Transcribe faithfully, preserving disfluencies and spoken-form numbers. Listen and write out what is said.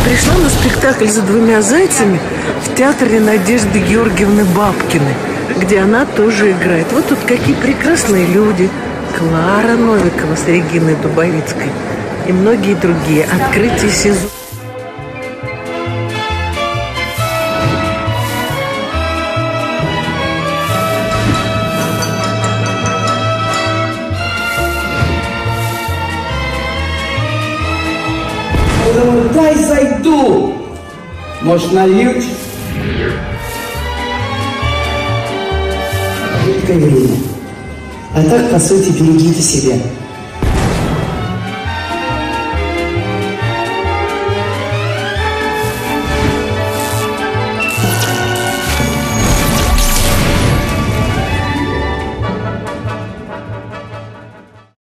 Пришла на спектакль «За двумя зайцами» в театре Надежды Георгиевны Бабкиной, где она тоже играет. Вот тут какие прекрасные люди. Клара Новикова с Региной Дубовицкой и многие другие. Открытие сезона. Я думаю, дай зайду. Может, нальют? Жуткое время. А так, по сути, берегите себя.